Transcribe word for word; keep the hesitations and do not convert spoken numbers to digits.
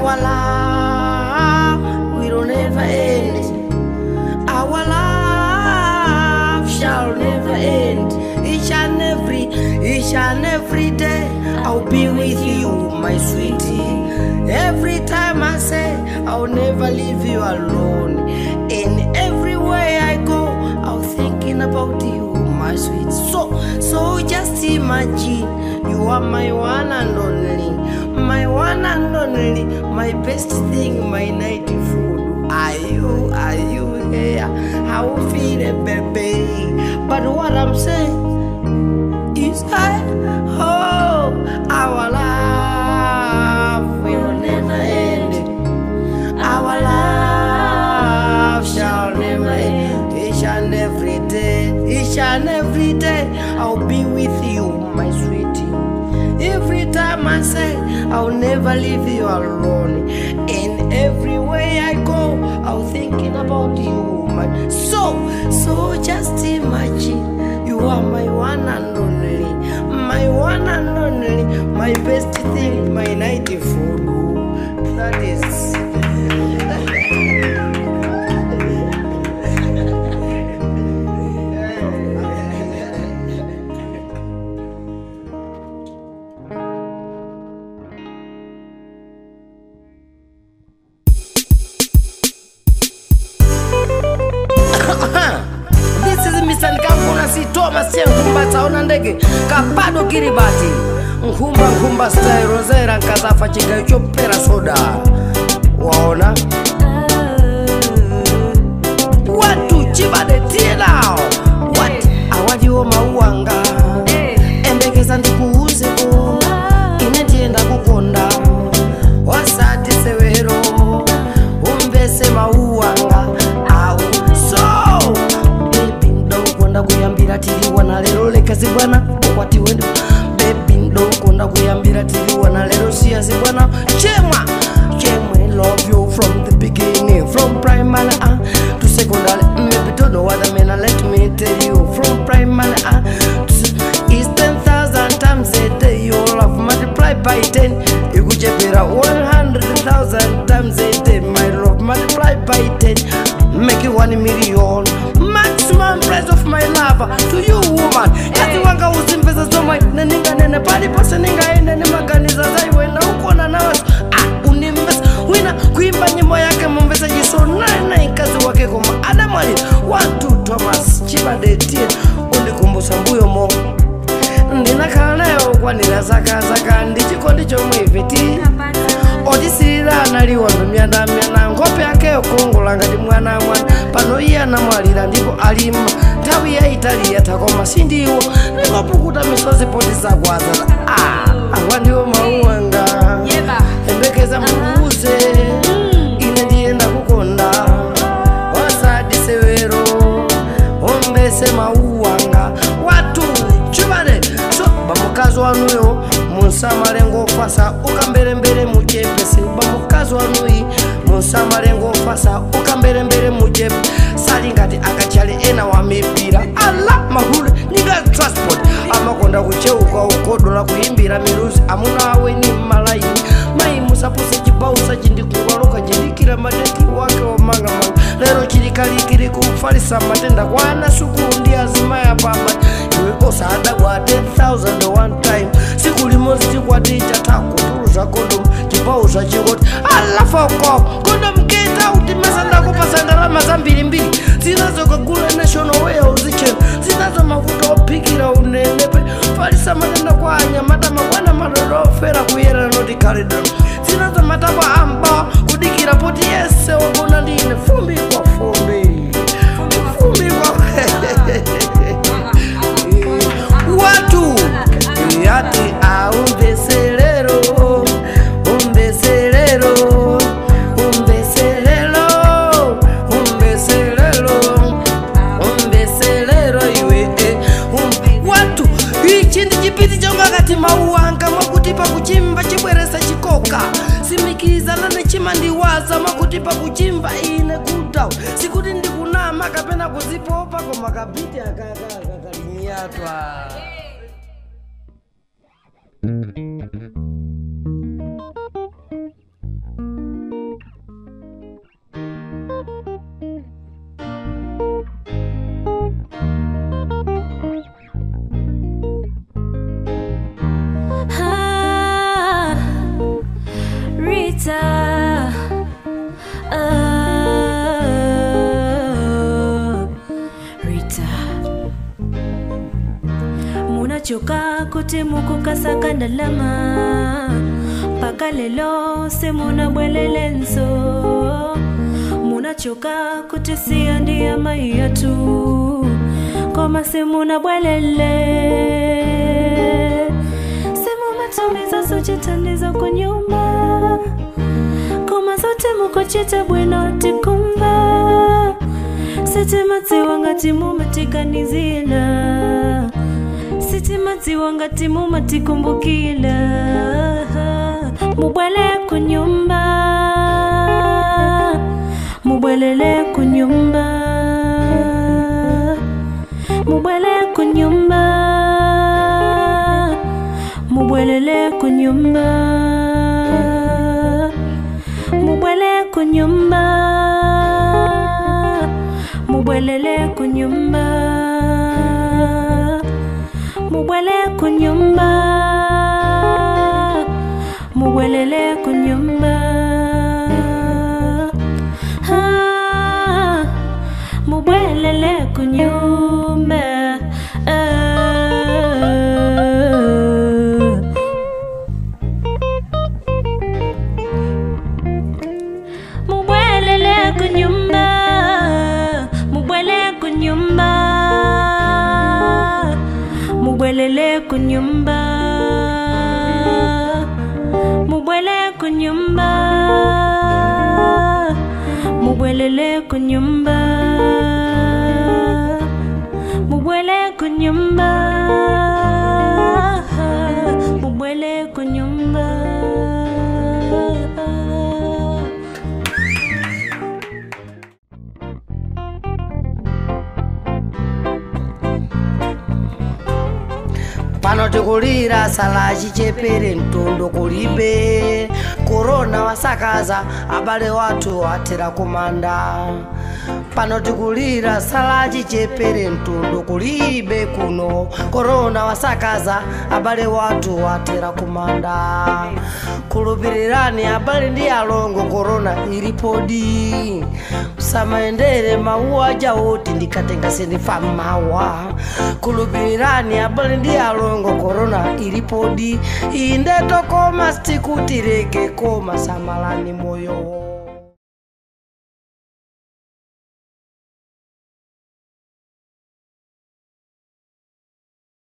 Our love will never end. Our love shall never end. Each and every, each and every day, I'll be with you, my sweetie. Every time I say I'll never leave you alone. In every way I go, I'm thinking about you, my sweet. So, so just imagine, you are my one and only, my one and only, my best thing, my night food. Are you, are you here? How feel it, baby? But what I'm saying is I, oh, our love will never end. Our love shall never end. Each and every day, each and every day, I'll be with you, my sweetie. Every time I say I'll never leave you alone. In every way I go, I'm thinking about you, my. So, so just imagine, you are my one and only, my one and only, my best thing, my night food. That is. This is Mister Nkambuna si Thomas Nkumba taona ndege kapado kiribati Nkumba Nkumba style Rosera nkazafa chigayo chopera soda. Waona watu chibade tielao what awadiwo mauanga endekeza ndikuuze ko inetienda kukonda wasati sewero umbese mauanga au so baby ndo konda kuyambira tiliwa na lero lekezi bwana okwati wendo baby ndo konda kuyambira tiliwa na lero siasi bwana chemwa chemwe love you from the beginning from primary uh, to secondary maybe don't know what I mean let me tell you from primary uh, to it's ten thousand times a day your love multiply by ten you could just be one hundred thousand times a day my love multiply by ten make it one million maximum price of my love to you woman yati wanga usimpesa so my neninga nene pali pose ninga ende ni maganiza zai wena ukona na wasu ah unimbesa wina kuimba nyimbo yake mumbesa jiso nana ikazi wake koma adamali watu Thomas chibade tie unikumbusa mbuyo mo ndinakhala nayo kwa nilazaka zaka ndichiko ndicho mwiviti odisirira naliwondo myanda myana ngope yake okongola ngati mwana mwana pano iya namwalira ndipo alima nthawi ya Itali yatakoma sindiwo ndikopukuta misozi poti zakwaza ah awa ndiwo mauanga embekeza mbuuze ine ndiyenda kukonda wasadi sewero ombese mauanga watu chubale so bamukazi wanuyo munsamalengo fasa ukambere mbere mujepesi bamukazi wanuyi munsamalengo fasa ukambere mbere mujepe salingati akachale ena wamepira ala mahule niga transport amakonda kucheuka ukodola kuimbira miruzi amuna awe ni malaini mai musapuse chibausa chindikuwaluka jindikira madeti wake wamanga manga lero chilikalikiri kumfalisa matenda kwa anasuku ndi azima ya baba iwe osada kwa ten thousand one time siku limozi chikwa ticha taku turuza kondom chibausa chingoti alafa uko kondom keta utimesa ndako pasandalama za mbili mbili zinazo kagula national way uzichen zinazo mafuta opikira unenepe falisa matenda kwa anyamata makwana madodo fera kuyera noti karidon zinazo mataba amba kudikira poti yese wakona ndine fumbi kwa fumbi fumbi kwa watu yati aumbeselero umbeselero umbeselero umbeselero umbeselero iwe umbi watu ichi ndi chipiti chongakati mauanga mwakutipa kuchimba chibweresa chikoka simikizana nechima ndiwaza mwakutipa kuchimba ine kutau sikuti ndikunama kapena kuzipopa koma kapiti akakalimiatwa munachoka kuti mukukasaka ndalama paka lelo simuna bwelelenso munachoka kuti siya ndiya mai yatu koma simuna bwelele simumatumiza suchitaniza kunyuma koma zote mukochita bwino tikumba sitima tiwanga timu matikanizila sitima tiwanga timu matikumbukila mubwele kunyumba mubwelele kunyumba mubwele kunyumba mubwelele kunyumba mubwele kunyumba mubwelele kunyumba mubwele kunyumba mubwelele kunyumba ah, mubwelele kunyumba ah. Mubwelele kunyumba mubwele kunyumba mubwelele kunyumba mubwele kunyumba mubwelele kunyumba mubwele kunyumba mubwele kunyumba. Pano tikulira sala chichepere mtondo kulibe korona wasakaza abale watu atera kumanda pano tikulira sala chichepere mtondo kulibe kuno korona wasakaza abale watu atera kumanda kulubirirani abale ndi alongo korona ilipodi usamaendere maua jauti ndikatenga sendifa mawa kulubirirani abale ndi alongo korona ilipodi inde tokoma stikutireke koma samalani moyo.